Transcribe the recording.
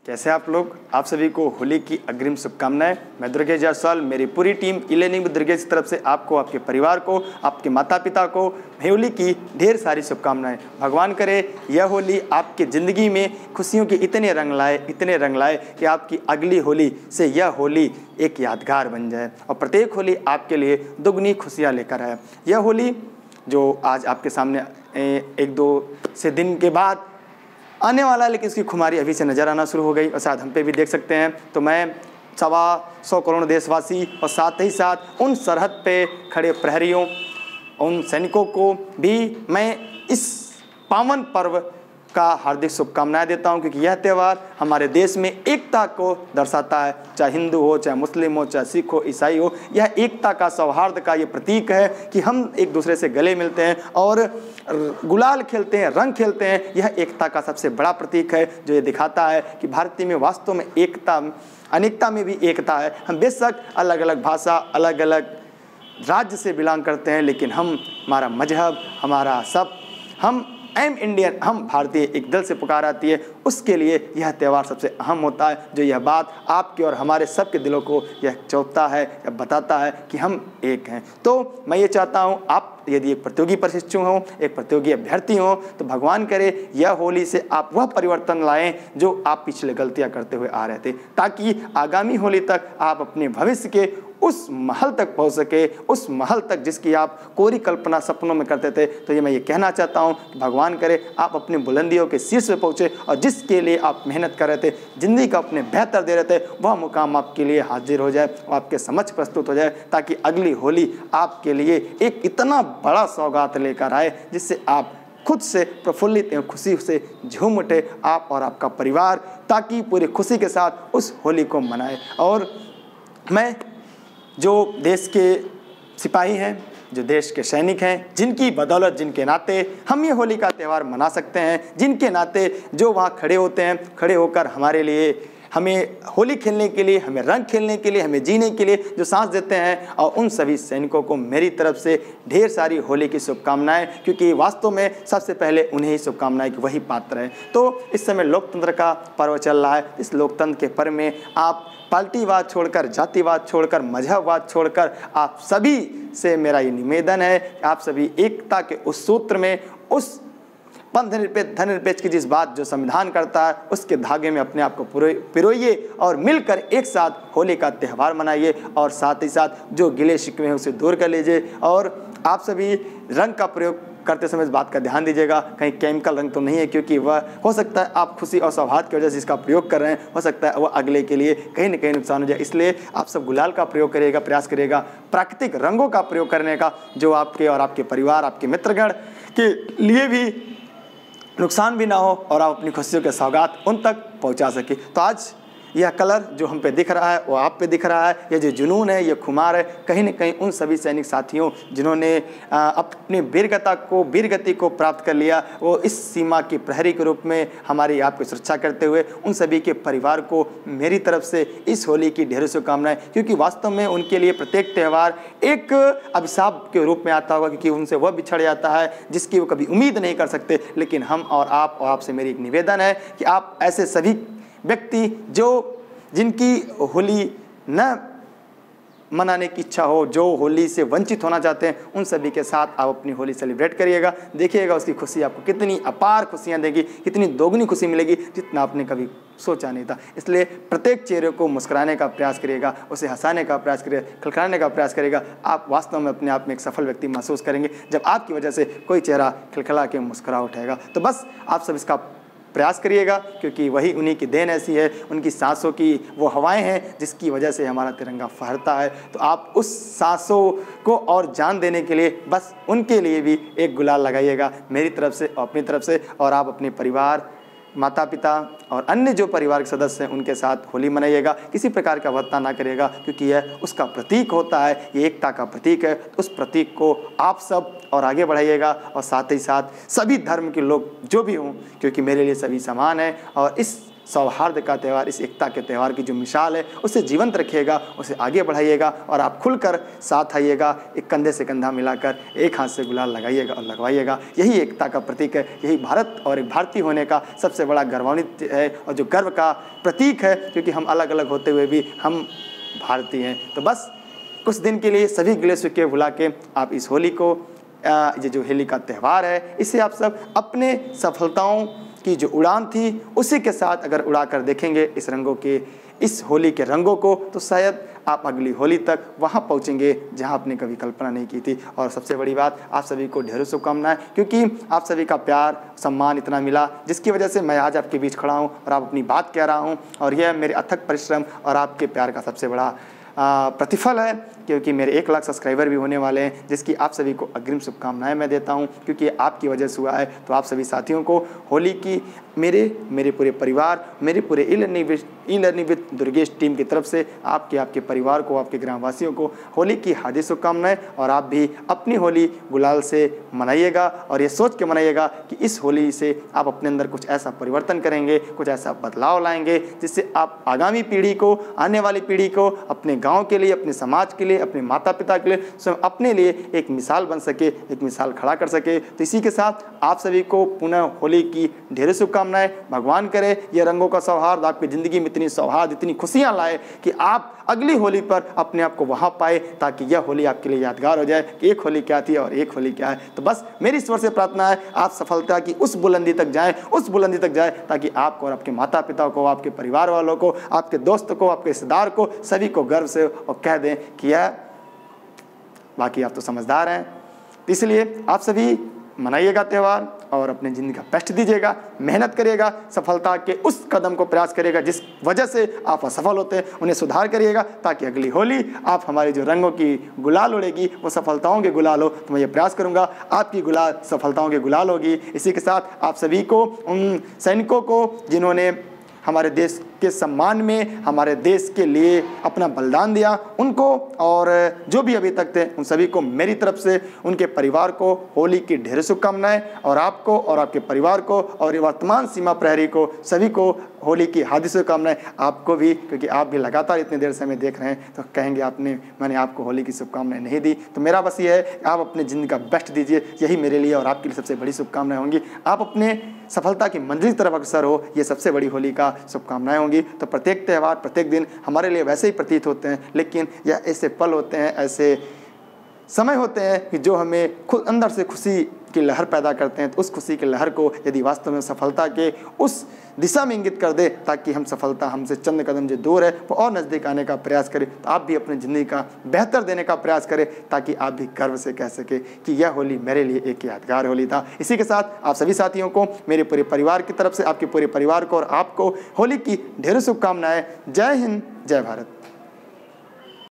कैसे आप लोग? आप सभी को होली की अग्रिम शुभकामनाएं। मैं दुर्गेश जायसवाल, मेरी पूरी टीम ई-लर्निंग विद दुर्गेश की तरफ से आपको, आपके परिवार को, आपके माता पिता को होली की ढेर सारी शुभकामनाएं। भगवान करे यह होली आपकी ज़िंदगी में खुशियों के इतने रंग लाए कि आपकी अगली होली से यह होली एक यादगार बन जाए और प्रत्येक होली आपके लिए दुगनी खुशियाँ लेकर आए। यह होली जो आज आपके सामने एक दो से दिन के बाद आने वाला है, लेकिन इसकी खुमारी अभी से नज़र आना शुरू हो गई और शायद हम पे भी देख सकते हैं। तो मैं 125 करोड़ देशवासी और साथ ही साथ उन सरहद पे खड़े प्रहरियों, उन सैनिकों को भी मैं इस पावन पर्व का हार्दिक शुभकामनाएं देता हूं, क्योंकि यह त्यौहार हमारे देश में एकता को दर्शाता है। चाहे हिंदू हो, चाहे मुस्लिम हो, चाहे सिख हो, ईसाई हो, यह एकता का, सौहार्द का ये प्रतीक है कि हम एक दूसरे से गले मिलते हैं और गुलाल खेलते हैं, रंग खेलते हैं। यह एकता का सबसे बड़ा प्रतीक है, जो ये दिखाता है कि भारतीय में वास्तव में एकता, अनेकता में भी एकता है। हम बेशक अलग अलग भाषा, अलग अलग राज्य से बिलोंग करते हैं, लेकिन हमारा मजहब, हमारा सब, हम एम इंडियन, हम भारतीय एक दिल से पुकार आती है। उसके लिए यह त्यौहार सबसे अहम होता है, जो यह बात आपके और हमारे सबके दिलों को यह चौंकता है, यह बताता है कि हम एक हैं। तो मैं ये चाहता हूँ, आप यदि एक प्रतियोगी प्रशिक्षु हों, एक प्रतियोगी अभ्यर्थी हों, तो भगवान करे यह होली से आप वह परिवर्तन लाएं जो आप पिछले गलतियां करते हुए आ रहे थे, ताकि आगामी होली तक आप अपने भविष्य के उस महल तक पहुंच सके, उस महल तक जिसकी आप कोरी कल्पना सपनों में करते थे। तो ये मैं ये कहना चाहता हूं कि भगवान करे आप अपनी बुलंदियों के शीर्ष पे पहुंचे और जिसके लिए आप मेहनत कर रहे थे, जिंदगी का अपने बेहतर दे रहे थे, वह मुकाम आपके लिए हाजिर हो जाए और आपके समक्ष प्रस्तुत हो जाए, ताकि अगली होली आपके लिए एक इतना बड़ा सौगात लेकर आए जिससे आप खुद से प्रफुल्लित एवं खुशी से झूम उठे, आप और आपका परिवार, ताकि पूरी खुशी के साथ उस होली को मनाए। और मैं जो देश के सिपाही हैं, जो देश के सैनिक हैं, जिनकी बदौलत, जिनके नाते हम ये होली का त्यौहार मना सकते हैं, जिनके नाते जो वहाँ खड़े होते हैं, खड़े होकर हमारे लिए, हमें होली खेलने के लिए, हमें रंग खेलने के लिए, हमें जीने के लिए जो सांस देते हैं, और उन सभी सैनिकों को मेरी तरफ से ढेर सारी होली की शुभकामनाएं, क्योंकि वास्तव में सबसे पहले उन्हें ही शुभकामनाएं कि वही पात्र हैं। तो इस समय लोकतंत्र का पर्व चल रहा है। इस लोकतंत्र के पर्व में आप पार्टीवाद छोड़कर, जातिवाद छोड़कर, मजहबवाद छोड़कर, आप सभी से मेरा ये निवेदन है कि आप सभी एकता के उस सूत्र में, उस धर्मनिरपेक्ष की जिस बात जो संविधान करता है, उसके धागे में अपने आप को पिरोइए और मिलकर एक साथ होली का त्यौहार मनाइए। और साथ ही साथ जो गिले शिकवे हैं उसे दूर कर लीजिए। और आप सभी रंग का प्रयोग करते समय इस बात का ध्यान दीजिएगा, कहीं केमिकल रंग तो नहीं है, क्योंकि वह हो सकता है आप खुशी और सौहार्द की वजह से इसका प्रयोग कर रहे हैं, हो सकता है वह अगले के लिए कहीं न कहीं नुकसान हो जाए। इसलिए आप सब गुलाल का प्रयोग करिएगा, प्रयास करिएगा प्राकृतिक रंगों का प्रयोग करने का, जो आपके और आपके परिवार, आपके मित्रगण के लिए भी नुकसान भी ना हो और आप अपनी खुशियों के सौगात उन तक पहुंचा सके। तो आज यह कलर जो हम पे दिख रहा है वो आप पे दिख रहा है। ये जो जुनून है, ये खुमार है, कहीं न कहीं उन सभी सैनिक साथियों जिन्होंने अपनी वीरगति को प्राप्त कर लिया, वो इस सीमा के प्रहरी के रूप में हमारी आपकी सुरक्षा करते हुए, उन सभी के परिवार को मेरी तरफ से इस होली की ढेरों शुभकामनाएं। क्योंकि वास्तव में उनके लिए प्रत्येक त्यौहार एक अभिशाप के रूप में आता होगा, क्योंकि उनसे वह बिछड़ जाता है जिसकी वो कभी उम्मीद नहीं कर सकते। लेकिन हम और आपसे मेरी एक निवेदन है कि आप ऐसे सभी व्यक्ति जिनकी होली न मनाने की इच्छा हो, जो होली से वंचित होना चाहते हैं, उन सभी के साथ आप अपनी होली सेलिब्रेट करिएगा। देखिएगा उसकी खुशी आपको कितनी अपार खुशियां देगी, कितनी दोगुनी खुशी मिलेगी, जितना आपने कभी सोचा नहीं था। इसलिए प्रत्येक चेहरे को मुस्कुराने का प्रयास करिएगा, उसे हंसाने का प्रयास करिएगा, खिलखिलाने का प्रयास करिएगा। आप वास्तव में अपने आप में एक सफल व्यक्ति महसूस करेंगे जब आपकी वजह से कोई चेहरा खिलखिला के मुस्कुरा उठेगा। तो बस आप सब इसका प्रयास करिएगा, क्योंकि वही उन्हीं की देन ऐसी है, उनकी सांसों की वो हवाएं हैं जिसकी वजह से हमारा तिरंगा फहरता है। तो आप उस सांसों को और जान देने के लिए बस उनके लिए भी एक गुलाल लगाइएगा मेरी तरफ से और अपनी तरफ से। और आप अपने परिवार, माता पिता और अन्य जो परिवार के सदस्य हैं उनके साथ होली मनाइएगा। किसी प्रकार का वर्ता ना करिएगा, क्योंकि यह उसका प्रतीक होता है, ये एकता का प्रतीक है। तो उस प्रतीक को आप सब और आगे बढ़ाइएगा, और साथ ही साथ सभी धर्म के लोग जो भी हों, क्योंकि मेरे लिए सभी समान हैं और इस सौहार्द का त्यौहार, इस एकता के त्यौहार की जो मिसाल है उसे जीवंत रखिएगा, उसे आगे बढ़ाइएगा और आप खुलकर साथ आइएगा, एक कंधे से कंधा मिलाकर एक हाथ से गुलाल लगाइएगा और लगवाइएगा। यही एकता का प्रतीक है, यही भारत और एक भारतीय होने का सबसे बड़ा गौरवान्वित है और जो गर्व का प्रतीक है, क्योंकि हम अलग अलग होते हुए भी हम भारतीय हैं। तो बस कुछ दिन के लिए सभी गिले शिकवे भुला के आप इस होली को, ये जो होली का त्यौहार है, इसे आप सब अपने सफलताओं की जो उड़ान थी उसी के साथ अगर उड़ा कर देखेंगे इस रंगों के, इस होली के रंगों को, तो शायद आप अगली होली तक वहाँ पहुँचेंगे जहाँ आपने कभी कल्पना नहीं की थी। और सबसे बड़ी बात, आप सभी को ढेरों शुभकामनाएं, क्योंकि आप सभी का प्यार सम्मान इतना मिला जिसकी वजह से मैं आज आपके बीच खड़ा हूँ और आप अपनी बात कह रहा हूँ। और यह मेरे अथक परिश्रम और आपके प्यार का सबसे बड़ा प्रतिफल है, क्योंकि मेरे 1 लाख सब्सक्राइबर भी होने वाले हैं, जिसकी आप सभी को अग्रिम शुभकामनाएं मैं देता हूं, क्योंकि आपकी वजह से हुआ है। तो आप सभी साथियों को होली की मेरे पूरे परिवार, मेरे पूरे e learning with Durgesh team की तरफ से आपके परिवार को, आपके ग्रामवासियों को होली की हार्दिक शुभकामनाएं। और आप भी अपनी होली गुलाल से मनाइएगा और ये सोच के मनाइएगा कि इस होली से आप अपने अंदर कुछ ऐसा परिवर्तन करेंगे, कुछ ऐसा बदलाव लाएंगे जिससे आप आगामी पीढ़ी को, आने वाली पीढ़ी को, अपने गाँव के लिए, अपने समाज के लिए, अपने माता पिता के लिए, स्वयं अपने लिए एक मिसाल बन सके, एक मिसाल खड़ा कर सके। तो इसी के साथ आप सभी को पुनः होली की ढेरों शुभकामनाएं। भगवान करे यह रंगों का सौहार्द आपकी ज़िंदगी में इतनी सौहार्द, इतनी खुशियां लाए कि आप अगली होली पर अपने आप को वहां पाए, ताकि यह होली आपके लिए यादगार हो जाए कि एक होली क्या थी और एक होली क्या है। तो बस मेरी ईश्वर से प्रार्थना है आप सफलता की उस बुलंदी तक जाएं, उस बुलंदी तक जाएं, ताकि आपको और आपके माता पिता को, आपके परिवार वालों को, आपके दोस्त को, आपके रिश्तेदार को, सभी को गर्व से और कह दें कि यह, बाकी आप तो समझदार हैं। इसलिए आप सभी मनाइएगा त्यौहार और अपनी ज़िंदगी का बेस्ट दीजिएगा, मेहनत करिएगा, सफलता के उस कदम को प्रयास करिएगा जिस वजह से आप असफल होते हैं, उन्हें सुधार करिएगा, ताकि अगली होली आप हमारी जो रंगों की गुलाल उड़ेगी वो सफलताओं के गुलाल हो। तो मैं ये प्रयास करूंगा आपकी गुलाल सफलताओं के गुलाल होगी। इसी के साथ आप सभी को, उन सैनिकों को जिन्होंने हमारे देश के सम्मान में, हमारे देश के लिए अपना बलिदान दिया, उनको और जो भी अभी तक थे उन सभी को मेरी तरफ से, उनके परिवार को होली की ढेरों शुभकामनाएं। और आपको और आपके परिवार को और वर्तमान सीमा प्रहरी को, सभी को होली की हार्दिक शुभकामनाएं। आपको भी, क्योंकि आप भी लगातार इतनी देर से हमें देख रहे हैं, तो कहेंगे मैंने आपको होली की शुभकामनाएं नहीं दी। तो मेरा बस ये है, आप अपने ज़िंदगी का बेस्ट दीजिए, यही मेरे लिए और आपके लिए सबसे बड़ी शुभकामनाएं होंगी। आप अपने सफलता की मंजिल की तरफ अग्रसर हो, ये सबसे बड़ी होली का शुभकामनाएं होंगी। तो प्रत्येक त्यौहार, प्रत्येक दिन हमारे लिए वैसे ही प्रतीत होते हैं, लेकिन यह ऐसे पल होते हैं, ऐसे समय होते हैं कि जो हमें खुद अंदर से खुशी की लहर पैदा करते हैं। तो उस खुशी की लहर को यदि वास्तव में सफलता के उस दिशा में इंगित कर दे, ताकि हम सफलता हमसे चंद कदम जो दूर है वो और नज़दीक आने का प्रयास करें, तो आप भी अपनी ज़िंदगी का बेहतर देने का प्रयास करें, ताकि आप भी गर्व से कह सके कि यह होली मेरे लिए एक यादगार होली था। इसी के साथ आप सभी साथियों को, मेरे पूरे परिवार की तरफ से, आपके पूरे परिवार को और आपको होली की ढेरों शुभकामनाएं। जय हिंद, जय भारत।